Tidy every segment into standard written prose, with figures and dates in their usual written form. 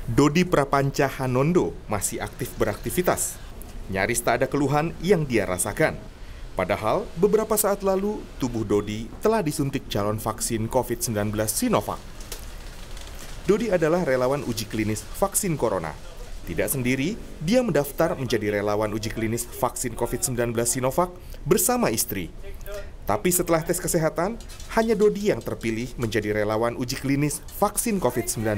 Dodi Prapanca Hanondo masih aktif beraktivitas. Nyaris tak ada keluhan yang dia rasakan. Padahal beberapa saat lalu tubuh Dodi telah disuntik calon vaksin COVID-19 Sinovac. Dodi adalah relawan uji klinis vaksin corona. Tidak sendiri, dia mendaftar menjadi relawan uji klinis vaksin COVID-19 Sinovac bersama istri. Tapi setelah tes kesehatan, hanya Dodi yang terpilih menjadi relawan uji klinis vaksin COVID-19.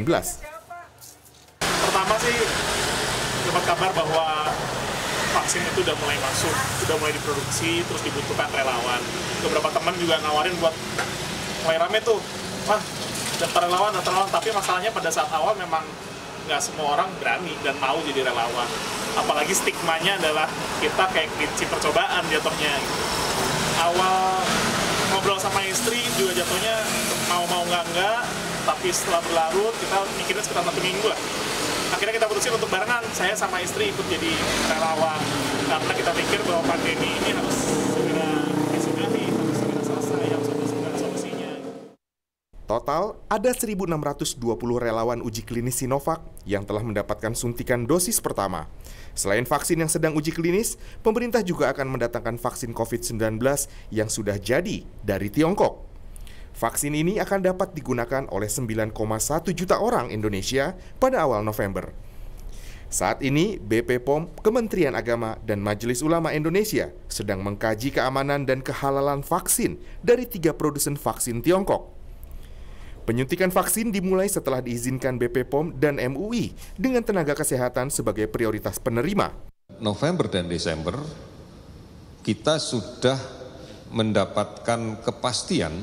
Pertama sih dapat kabar bahwa vaksin itu udah mulai masuk, udah mulai diproduksi, terus dibutuhkan relawan. Beberapa teman juga ngawarin buat mulai rame tuh, wah daftar relawan, tapi masalahnya pada saat awal memang nggak semua orang berani dan mau jadi relawan. Apalagi stigmanya adalah kita kayak kelinci percobaan jatuhnya. Awal ngobrol sama istri juga jatuhnya mau nggak, tapi setelah berlarut kita mikirnya sekitar 1 minggu lah. Akhirnya kita putusin untuk barengan, saya sama istri ikut jadi relawan. Karena kita pikir bahwa pandemi ini harus segera disudahi, harus segera selesai, harus segera solusinya. Total, ada 1.620 relawan uji klinis Sinovac yang telah mendapatkan suntikan dosis pertama. Selain vaksin yang sedang uji klinis, pemerintah juga akan mendatangkan vaksin COVID-19 yang sudah jadi dari Tiongkok. Vaksin ini akan dapat digunakan oleh 9,1 juta orang Indonesia pada awal November. Saat ini, BP POM, Kementerian Agama, dan Majelis Ulama Indonesia sedang mengkaji keamanan dan kehalalan vaksin dari 3 produsen vaksin Tiongkok. Penyuntikan vaksin dimulai setelah diizinkan BP POM dan MUI dengan tenaga kesehatan sebagai prioritas penerima. November dan Desember, kita sudah mendapatkan kepastian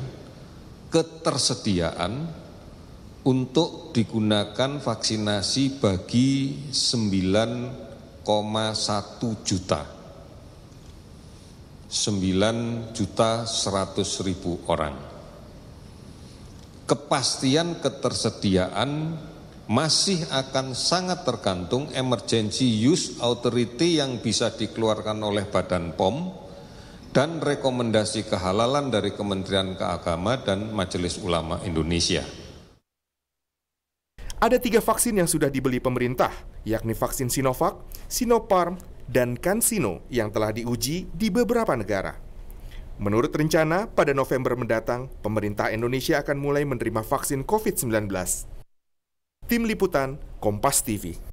ketersediaan untuk digunakan vaksinasi bagi 9,1 juta. 9.100.000 orang. Kepastian ketersediaan masih akan sangat tergantung emergency use authority yang bisa dikeluarkan oleh Badan POM dan rekomendasi kehalalan dari Kementerian Agama dan Majelis Ulama Indonesia. Ada 3 vaksin yang sudah dibeli pemerintah, yakni vaksin Sinovac, Sinopharm, dan CanSino yang telah diuji di beberapa negara. Menurut rencana, pada November mendatang, pemerintah Indonesia akan mulai menerima vaksin COVID-19. Tim Liputan, Kompas TV.